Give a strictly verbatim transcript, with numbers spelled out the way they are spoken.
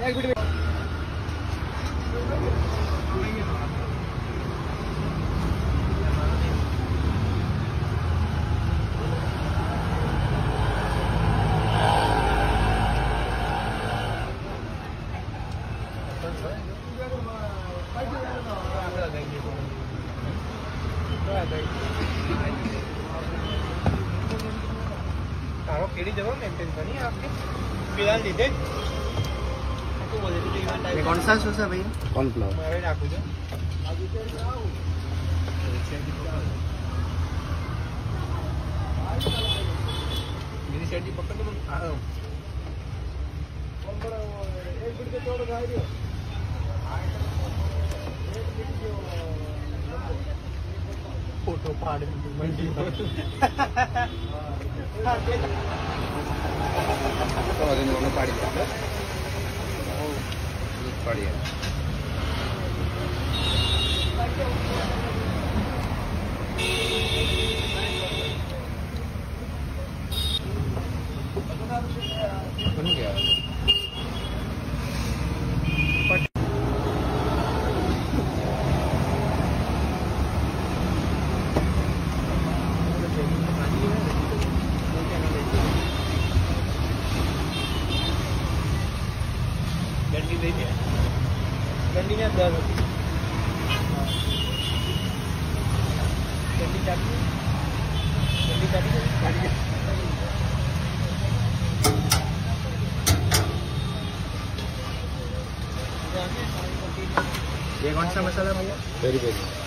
तारो केड़ी जगह मेंटेन करनी है आपके फिलहाल लीधे तो बोले थे इवेंट ये कौन सा सॉस है भैया? कॉर्नफ्लावर मारे नाखू जो मेरी शर्ट पकड़ के आ रहा हूं एक बिट के चौड़ खाई दियो फोटो फाड़ मंडी तो ಅದನ್ನ ಒಂದು ಪಾಡಿದೆ ಪಾಡಿದೆ बन गया गंडी दे दिया गंडी में दर्द होती गंडी चाटी गंडी चाटी चाटी ये कौन सा मसाला भैया? Very very